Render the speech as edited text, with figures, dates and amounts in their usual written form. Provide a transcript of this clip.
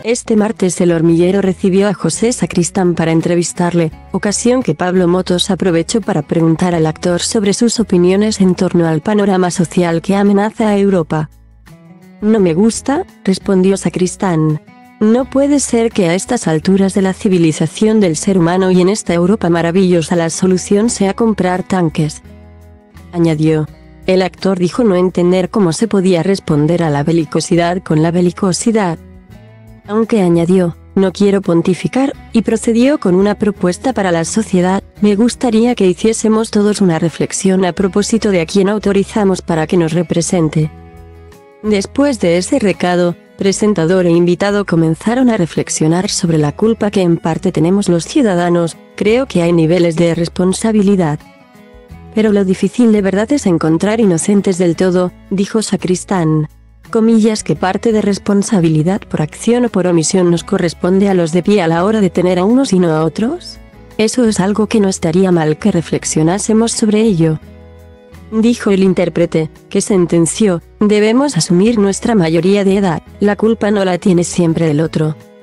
Este martes El Hormiguero recibió a José Sacristán para entrevistarle, ocasión que Pablo Motos aprovechó para preguntar al actor sobre sus opiniones en torno al panorama social que amenaza a Europa. «No me gusta», respondió Sacristán. «No puede ser que a estas alturas de la civilización del ser humano y en esta Europa maravillosa la solución sea comprar tanques», añadió. El actor dijo no entender cómo se podía responder a la belicosidad con la belicosidad. Aunque añadió, «No quiero pontificar», y procedió con una propuesta para la sociedad: «Me gustaría que hiciésemos todos una reflexión a propósito de a quién autorizamos para que nos represente». Después de ese recado, presentador e invitado comenzaron a reflexionar sobre la culpa que en parte tenemos los ciudadanos. «Creo que hay niveles de responsabilidad. Pero lo difícil de verdad es encontrar inocentes del todo», dijo Sacristán. Comillas que parte de responsabilidad por acción o por omisión nos corresponde a los de pie a la hora de tener a unos y no a otros. Eso es algo que no estaría mal que reflexionásemos sobre ello. Dijo el intérprete, que sentenció: «Debemos asumir nuestra mayoría de edad, la culpa no la tiene siempre el otro».